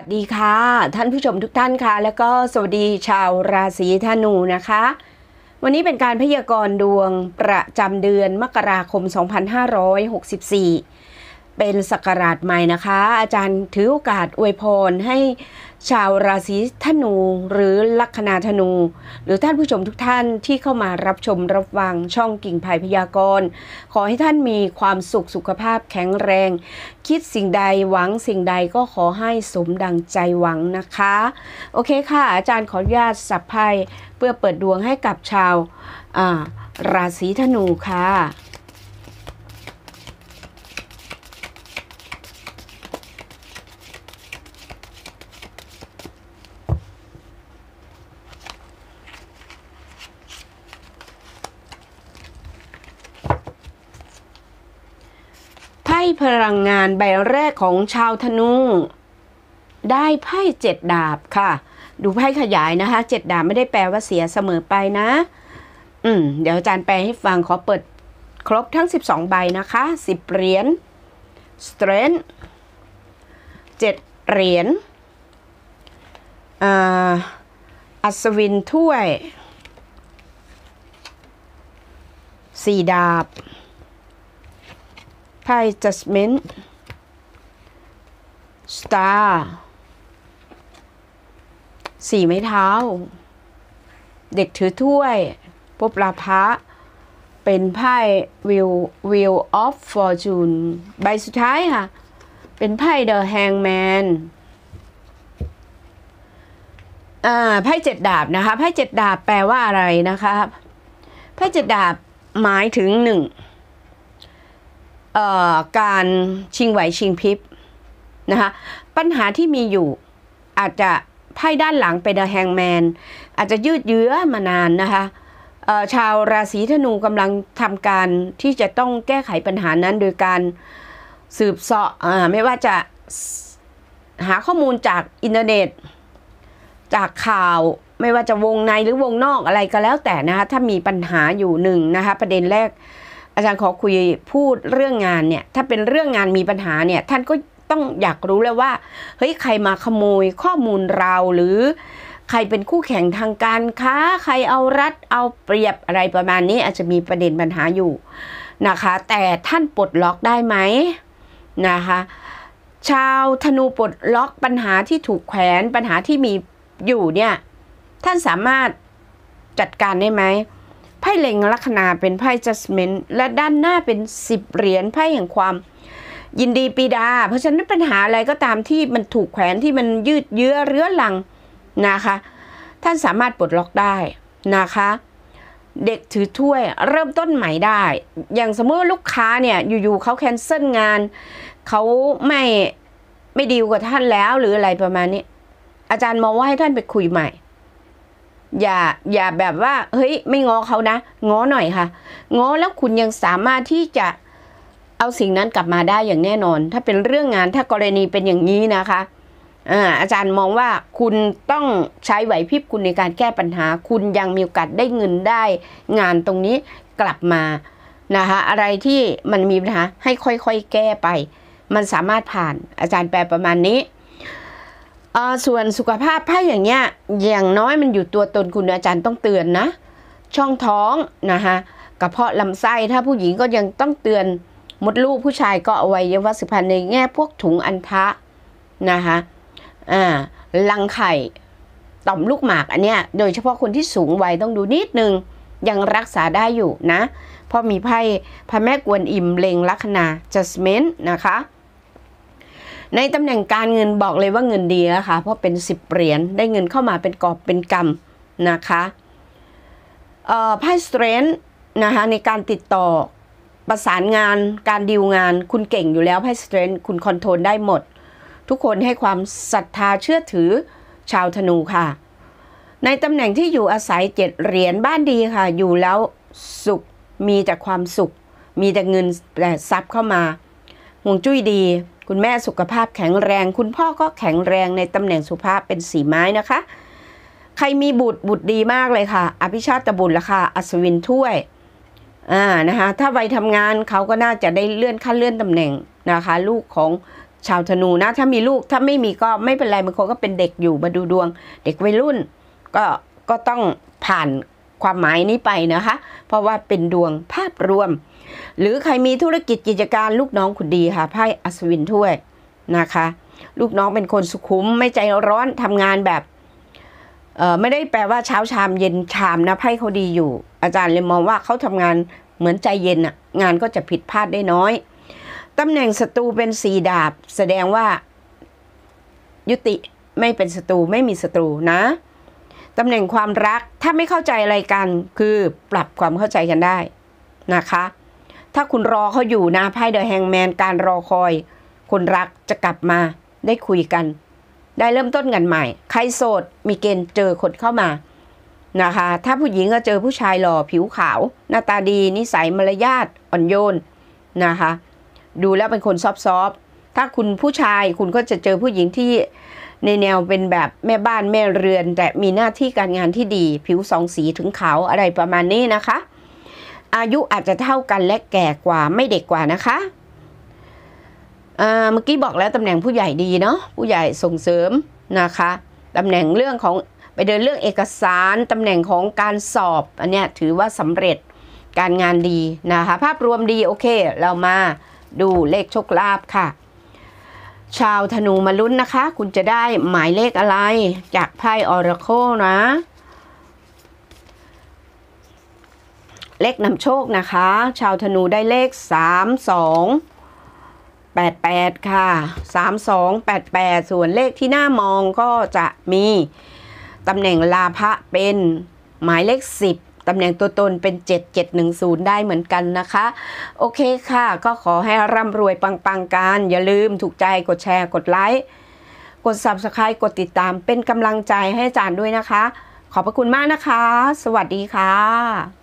สวัสดีค่ะท่านผู้ชมทุกท่านค่ะแล้วก็สวัสดีชาวราศีธนูนะคะวันนี้เป็นการพยากรณ์ดวงประจำเดือนมกราคม 2564 เป็นศักราชใหม่นะคะอาจารย์ถือโอกาสอวยพรให้ชาวราศีธนูหรือลัคนาธนูหรือท่านผู้ชมทุกท่านที่เข้ามารับชมรับฟังช่องกิ่งไผ่พยากรณ์ขอให้ท่านมีความสุขภาพแข็งแรงคิดสิ่งใดหวังสิ่งใดก็ขอให้สมดังใจหวังนะคะโอเคค่ะอาจารย์ขออนุญาตสับไพ่เพื่อเปิดดวงให้กับชาวราศีธนูค่ะไพ่พลังงานใบแรกของชาวธนูได้ไพ่7 ดาบค่ะดูไพ่ขยายนะคะ7 ดาบไม่ได้แปลว่าเสียเสมอไปนะเดี๋ยวอาจารย์แปลให้ฟังขอเปิดครบทั้ง12ใบนะคะ10 เหรียญ Strength 7 เหรียญอัศวินถ้วย4 ดาบไพ่ Judgment Star 4 ไม้เท้าเด็กถือถ้วยพบลาภะเป็นไพ่ Wheel of Fortune ใบสุดท้ายค่ะเป็นไพ่ The Hangman ไพ่7 ดาบนะคะไพ่7 ดาบแปลว่าอะไรนะคะไพ่7 ดาบหมายถึงการชิงไหวชิงพริบนะคะปัญหาที่มีอยู่อาจจะไพ่ด้านหลังเป็น The Hangman อาจจะยืดเยื้อมานานนะคะชาวราศีธนูกำลังทำการที่จะต้องแก้ไขปัญหานั้นโดยการสืบเสาะไม่ว่าจะหาข้อมูลจากอินเทอร์เน็ตจากข่าวไม่ว่าจะวงในหรือวงนอกอะไรก็แล้วแต่นะคะถ้ามีปัญหาอยู่หนึ่งนะคะประเด็นแรกอาจารย์ขอพูดเรื่องงานเนี่ยถ้าเป็นเรื่องงานมีปัญหาเนี่ยท่านก็ต้องอยากรู้แล้วว่าเฮ้ยใครมาขโมยข้อมูลเราหรือใครเป็นคู่แข่งทางการค้าใครเอารัดเอาเปรียบอะไรประมาณนี้อาจจะมีประเด็นปัญหาอยู่นะคะแต่ท่านปลดล็อกได้ไหมนะคะชาวธนูปลดล็อกปัญหาที่ถูกแขวนปัญหาที่มีอยู่เนี่ยท่านสามารถจัดการได้ไหมไพ่เล็งลัคนาเป็นไพ่ Judgment และด้านหน้าเป็น10 เหรียญไพ่แห่งความยินดีปีดาเพราะฉะนั้นปัญหาอะไรก็ตามที่มันถูกแขวนที่มันยืดเยื้อเรื้อรังนะคะท่านสามารถปลดล็อกได้นะคะเด็กถือถ้วยเริ่มต้นใหม่ได้อย่างสมมติว่าลูกค้าเนี่ยอยู่ๆเขาแคนเซิลงานเขาไม่ดีลกับท่านแล้วหรืออะไรประมาณนี้อาจารย์มองว่าให้ท่านไปคุยใหม่อย่าแบบว่าเฮ้ยไม่ง้อเขานะง้อหน่อยค่ะง้อแล้วคุณยังสามารถที่จะเอาสิ่งนั้นกลับมาได้อย่างแน่นอนถ้าเป็นเรื่องงานถ้ากรณีเป็นอย่างนี้นะคะอาจารย์มองว่าคุณต้องใช้ไหวพริบคุณในการแก้ปัญหาคุณยังมีโอกาสได้เงินได้งานตรงนี้กลับมานะคะอะไรที่มันมีปัญหาให้ค่อยๆแก้ไปมันสามารถผ่านอาจารย์แปลประมาณนี้ส่วนสุขภาพไพ่อย่างเงี้ยอย่างน้อยมันอยู่ตัวตนคุณอาจารย์ต้องเตือนนะช่องท้องนะคะกระเพาะลำไส้ถ้าผู้หญิงก็ยังต้องเตือนมดลูกผู้ชายก็อวัยวะสืบพันธุ์ในแง่พวกถุงอัณฑะนะคะรังไข่ต่อมลูกหมากอันเนี้ยโดยเฉพาะคนที่สูงวัยต้องดูนิดนึงยังรักษาได้อยู่นะเพราะมีไพ่พระแม่กวนอิมเล็งลัคนา Judgment นะคะในตำแหน่งการเงินบอกเลยว่าเงินดีนะคะเพราะเป็น10 เหรียญได้เงินเข้ามาเป็นกอบเป็นกำนะคะไพ่ Strength นะคะในการติดต่อประสานงานการดีลงานคุณเก่งอยู่แล้วไพ่ Strength คุณคอนโทรลได้หมดทุกคนให้ความศรัทธาเชื่อถือชาวธนูค่ะในตำแหน่งที่อยู่อาศัย7 เหรียญบ้านดีค่ะอยู่แล้วสุขมีแต่ความสุขมีแต่เงินแต่ทรัพย์เข้ามาห่วงจุ้ยดีคุณแม่สุขภาพแข็งแรงคุณพ่อก็แข็งแรงในตำแหน่งสุภาพเป็น4 ไม้นะคะใครมีบุตรดีมากเลยค่ะอภิชาติบุตรละค่ะอัศวินถ้วยนะคะถ้าวัยทำงานเขาก็น่าจะได้เลื่อนขั้นเลื่อนตำแหน่งนะคะลูกของชาวธนูนะถ้ามีลูกถ้าไม่มีก็ไม่เป็นไรบางคนก็เป็นเด็กอยู่มาดูดวงเด็กวัยรุ่นก็ต้องผ่านความหมายนี้ไปนะคะเพราะว่าเป็นดวงภาพรวมหรือใครมีธุรกิจกิจการลูกน้องคุณดีค่ะไพ่อัศวินถ้วยนะคะลูกน้องเป็นคนสุขุมไม่ใจร้อนทำงานแบบไม่ได้แปลว่าเช้าชามเย็นชามนะไพ่เขาดีอยู่อาจารย์เลยมองว่าเขาทำงานเหมือนใจเย็นอะงานก็จะผิดพลาดได้น้อยตำแหน่งศัตรูเป็น4 ดาบแสดงว่ายุติไม่เป็นศัตรูไม่มีศัตรูนะตำแหน่งความรักถ้าไม่เข้าใจอะไรกันคือปรับความเข้าใจกันได้นะคะถ้าคุณรอเขาอยู่นะไพ่เดอะแฮงแมนการรอคอยคนรักจะกลับมาได้คุยกันได้เริ่มต้นกันใหม่ใครโสดมีเกณฑ์เจอคนเข้ามานะคะถ้าผู้หญิงก็เจอผู้ชายหล่อผิวขาวหน้าตาดีนิสัยมารยาทอ่อนโยนนะคะดูแล้วเป็นคนซอฟๆถ้าคุณผู้ชายคุณก็จะเจอผู้หญิงที่ในแนวเป็นแบบแม่บ้านแม่เรือนแต่มีหน้าที่การงานที่ดีผิว2 สีถึงขาวอะไรประมาณนี้นะคะอายุอาจจะเท่ากันและแก่กว่าไม่เด็กกว่านะคะเมื่อกี้บอกแล้วตำแหน่งผู้ใหญ่ดีเนาะผู้ใหญ่ส่งเสริมนะคะตำแหน่งเรื่องของไปเดินเรื่องเอกสารตำแหน่งของการสอบอันเนี้ยถือว่าสำเร็จการงานดีนะคะภาพรวมดีโอเคเรามาดูเลขโชคลาภค่ะชาวธนูมาลุ้นนะคะคุณจะได้หมายเลขอะไรจากไพ่ออราเคิลนะเลขนำโชคนะคะชาวธนูได้เลข3288ค่ะ3288ส่วนเลขที่น่ามองก็จะมีตำแหน่งลาภะเป็นหมายเลข10ตำแหน่งตัวตนเป็น7710ได้เหมือนกันนะคะโอเคค่ะก็ขอให้ร่ำรวยปังๆกันอย่าลืมถูกใจกดแชร์กดไลค์กด Subscribe กดติดตามเป็นกำลังใจให้อาจารย์ด้วยนะคะขอบพระคุณมากนะคะสวัสดีค่ะ